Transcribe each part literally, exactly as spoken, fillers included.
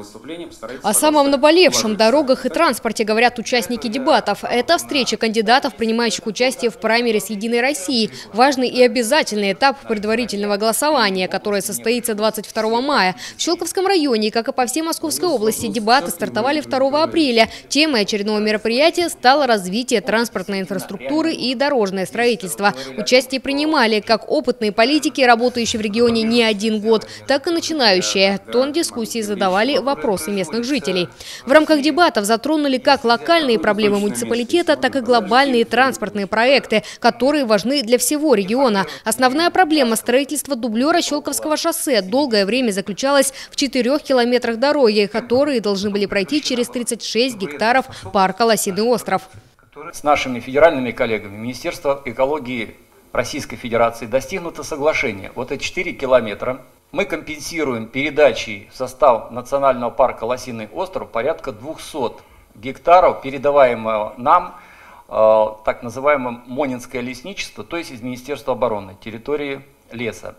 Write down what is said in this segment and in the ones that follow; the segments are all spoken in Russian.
выступления постарайтесь... О самом наболевшем дорогах и транспорте говорят участники дебатов. Это встреча кандидатов, принимающих участие в праймерис «Единой России». Важный и обязательный этап предварительного голосования, которое состоится двадцать второго мая. В Щелковском районе, как и по всей Московской области, дебаты стартовали второго апреля. Темой очередного мероприятия стало развитие транспортной инфраструктуры и дорожное строительство. Участие принимали как опытные политики, работающие в регионе не один год, так и начинающие. Тон дискуссии задавали вопросы местных жителей. В рамках дебатов затронули как локальные проблемы муниципалитета, так и глобальные транспортные проекты, которые важны для всего региона. Основная проблема строительства дублера Щелковского шоссе долгое время заключалась в четырех километрах дороги, которые должны были пройти через тридцать шесть гектаров парка «Лосиный остров». С нашими федеральными коллегами Министерства экологии Российской Федерации достигнуто соглашение. Вот эти четыре километра мы компенсируем передачей в состав национального парка «Лосиный остров» порядка двухсот гектаров, передаваемого нам э, так называемое Монинское лесничество, то есть из Министерства обороны, территории леса.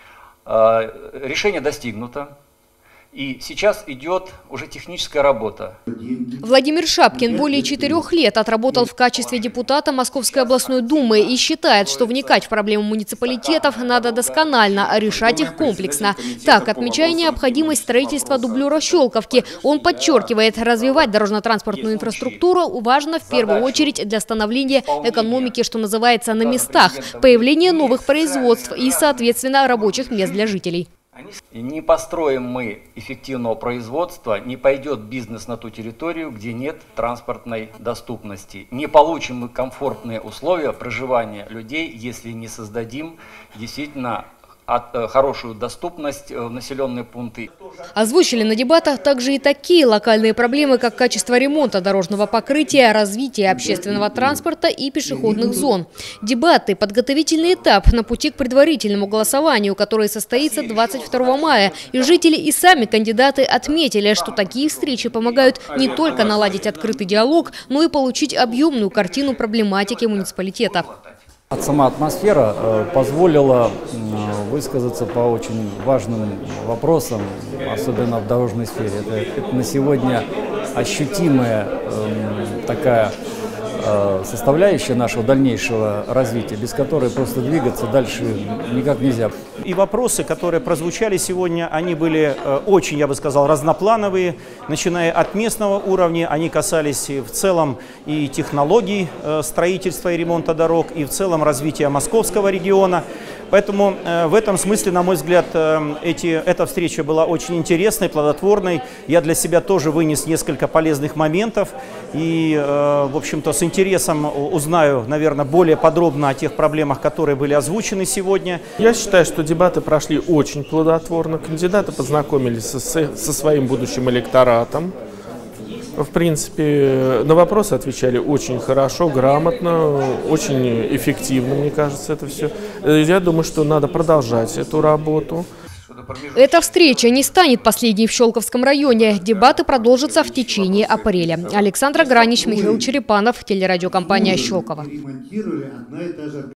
Э, решение достигнуто. И сейчас идет уже техническая работа. Владимир Шапкин более четырех лет отработал в качестве депутата Московской областной думы и считает, что вникать в проблемы муниципалитетов надо досконально, а решать их комплексно. Так, отмечая необходимость строительства дублера Щелковки, он подчеркивает, развивать дорожно-транспортную инфраструктуру важно в первую очередь для становления экономики, что называется, на местах, появления новых производств и, соответственно, рабочих мест для жителей. Не построим мы эффективного производства, не пойдет бизнес на ту территорию, где нет транспортной доступности. Не получим мы комфортные условия проживания людей, если не создадим действительно от, хорошую доступность в населенные пункты. Озвучили на дебатах также и такие локальные проблемы, как качество ремонта дорожного покрытия, развитие общественного транспорта и пешеходных зон. Дебаты – подготовительный этап на пути к предварительному голосованию, которое состоится двадцать второго мая. И жители и сами кандидаты отметили, что такие встречи помогают не только наладить открытый диалог, но и получить объемную картину проблематики муниципалитета. Сама атмосфера э, позволила э, высказаться по очень важным вопросам, особенно в дорожной сфере. Это, это на сегодня ощутимая э, такая э, составляющая нашего дальнейшего развития, без которой просто двигаться дальше никак нельзя. И вопросы, которые прозвучали сегодня, они были э, очень, я бы сказал, разноплановые, начиная от местного уровня, они касались в целом и технологий э, строительства и ремонта дорог, и в целом развития московского региона. Поэтому э, в этом смысле, на мой взгляд, э, эти, эта встреча была очень интересной, плодотворной. Я для себя тоже вынес несколько полезных моментов и, э, в общем-то, с интересом узнаю, наверное, более подробно о тех проблемах, которые были озвучены сегодня. Я считаю, что дебаты прошли очень плодотворно. Кандидаты познакомились со, со своим будущим электоратом. В принципе, на вопросы отвечали очень хорошо, грамотно, очень эффективно, мне кажется, это все. Я думаю, что надо продолжать эту работу. Эта встреча не станет последней в Щелковском районе. Дебаты продолжатся в течение апреля. Александра Гранич, Михаил Черепанов, телерадиокомпания «Щелково».